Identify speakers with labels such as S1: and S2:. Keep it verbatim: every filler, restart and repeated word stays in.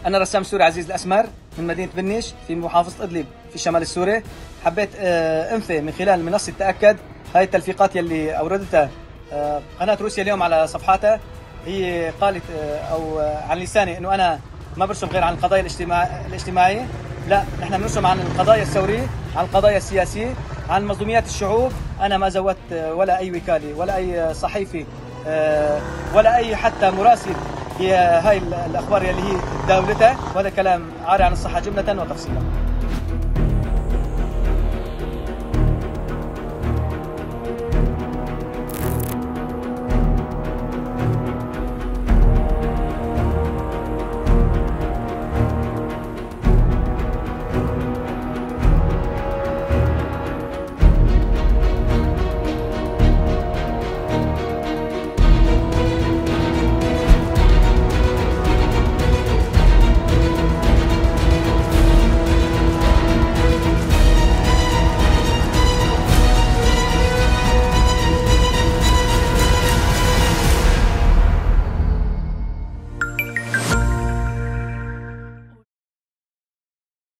S1: أنا رسام سوري عزيز الأسمر من مدينة بنش في محافظة إدلب في الشمال السوري. حبيت أنفي من خلال منصة تأكد هاي التلفيقات يلي أوردتها قناة روسيا اليوم على صفحاتها. هي قالت أو عن لساني إنه أنا ما برسم غير عن القضايا الاجتماعية، لا، نحن بنرسم عن القضايا الثورية، عن القضايا السياسية، عن مظلوميات الشعوب. أنا ما زودت ولا أي وكالة ولا أي صحيفة ولا أي حتى مراسل هي هاي الأخبار اللي هي داولتها، وهذا كلام عاري عن الصحة جملة وتفصيلا.